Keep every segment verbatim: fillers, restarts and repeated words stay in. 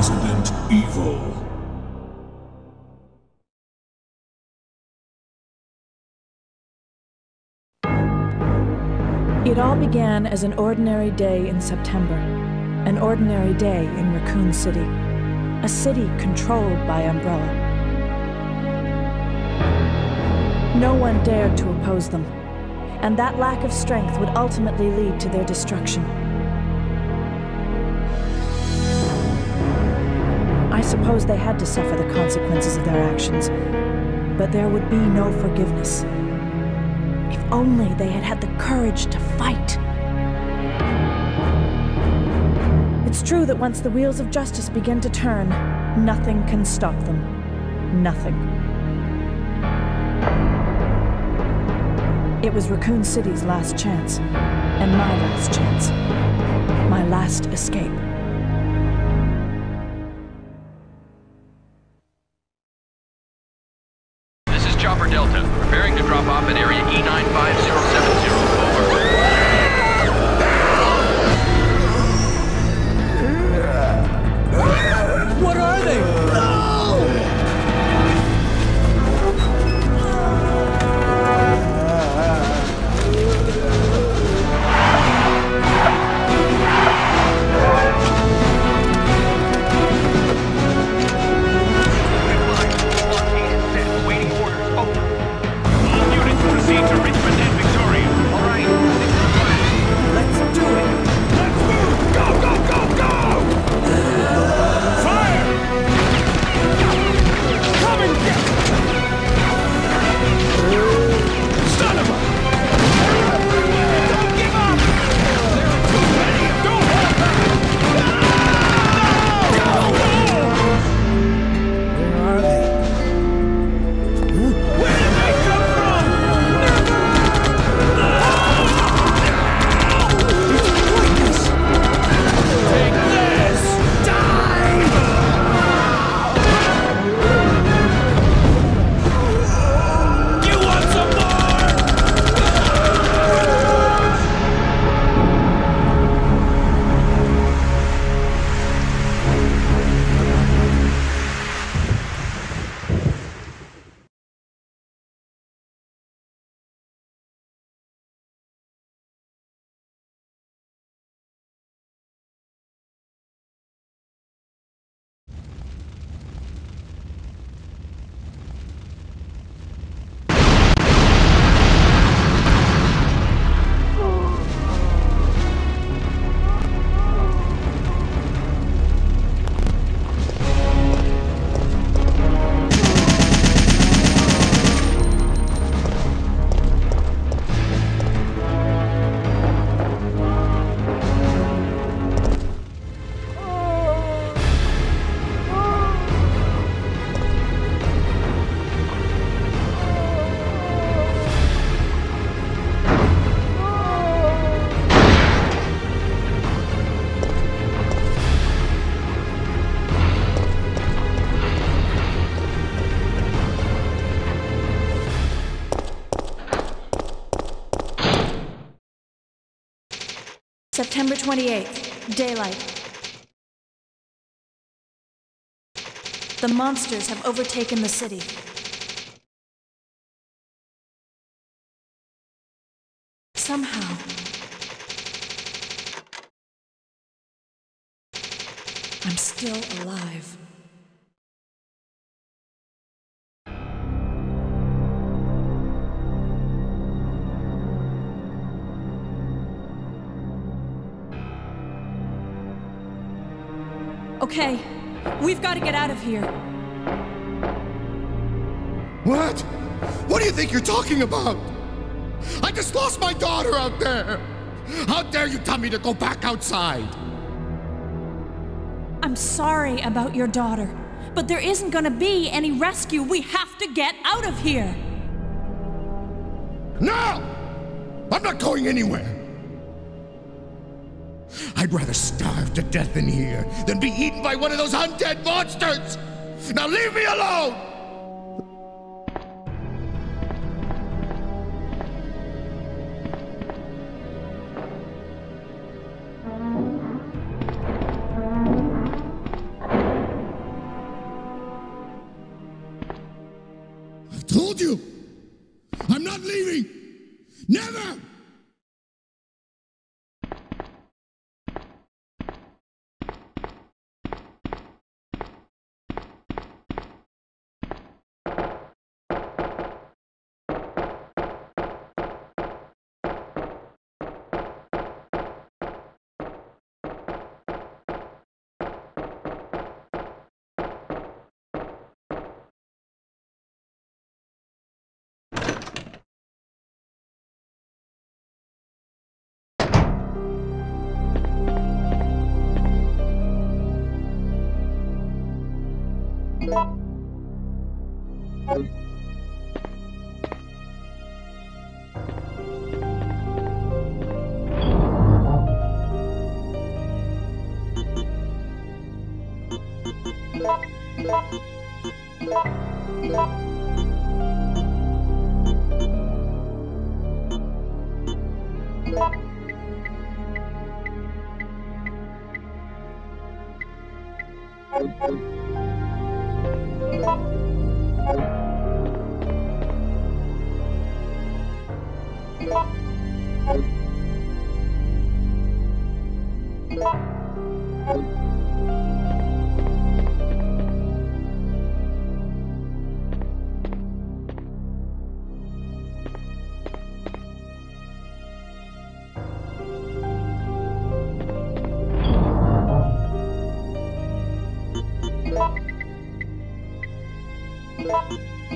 Resident Evil. It all began as an ordinary day in September. An ordinary day in Raccoon City. A city controlled by Umbrella. No one dared to oppose them, and that lack of strength would ultimately lead to their destruction. I suppose they had to suffer the consequences of their actions, but there would be no forgiveness. If only they had had the courage to fight. It's true that once the wheels of justice begin to turn, nothing can stop them. Nothing. It was Raccoon City's last chance, and my last chance. My last escape. This is Chopper Delta, preparing to drop off at area E nine five zero seven zero. Over. What are they? September twenty-eighth, daylight. The monsters have overtaken the city. Somehow, I'm still alive. Okay, we've got to get out of here. What? What do you think you're talking about? I just lost my daughter out there! How dare you tell me to go back outside? I'm sorry about your daughter, but there isn't gonna be any rescue. We have to get out of here! No! I'm not going anywhere! I'd rather starve to death in here than be eaten by one of those undead monsters! Now leave me alone! told you! I'm not leaving! Never! Thank you.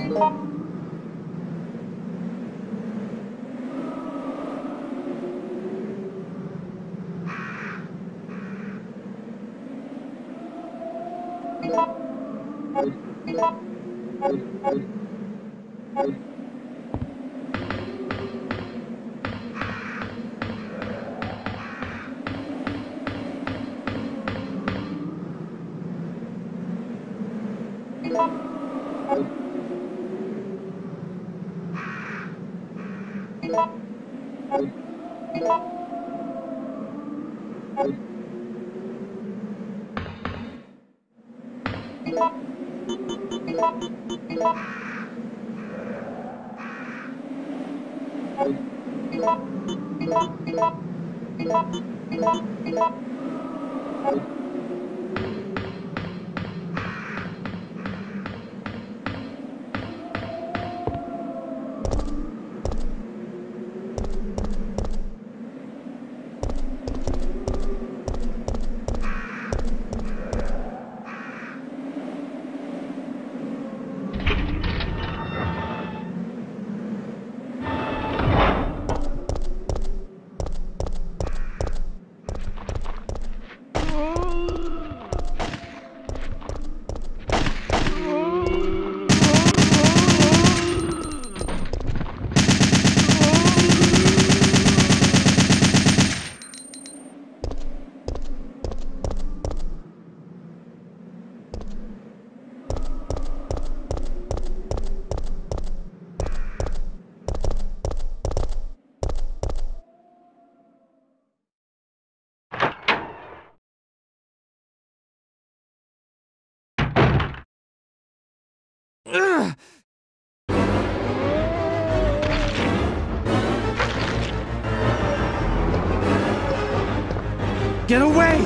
Get away!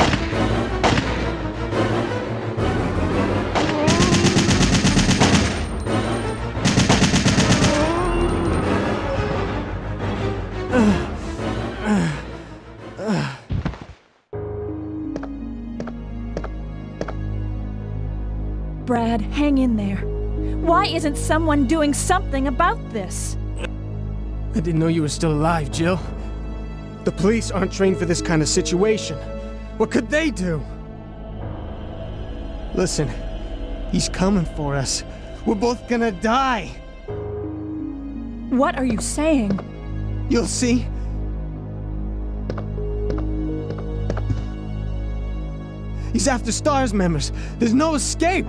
Brad, hang in there. Why isn't someone doing something about this? I didn't know you were still alive, Jill. The police aren't trained for this kind of situation. What could they do? Listen, he's coming for us. We're both gonna die. What are you saying? You'll see. He's after STARS members. There's no escape.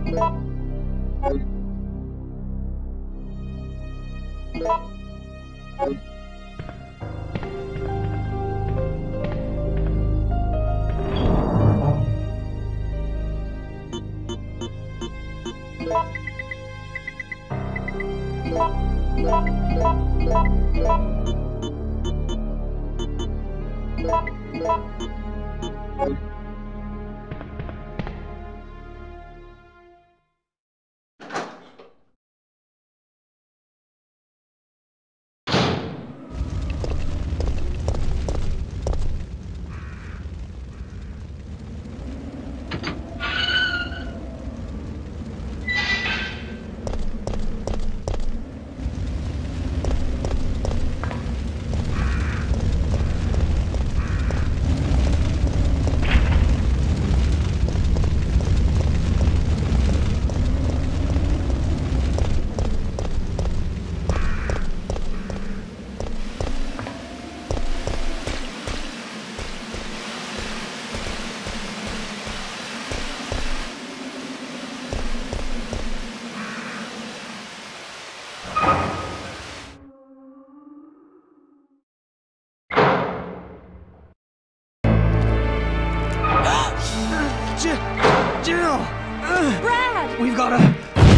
Jill! Brad! We've gotta...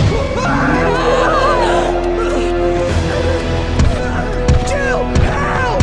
Jill! Help!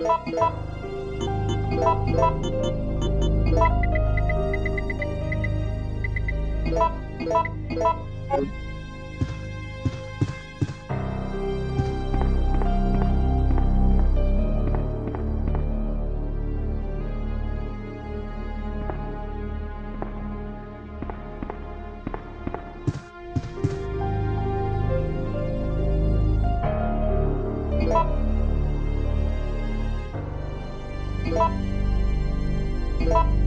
You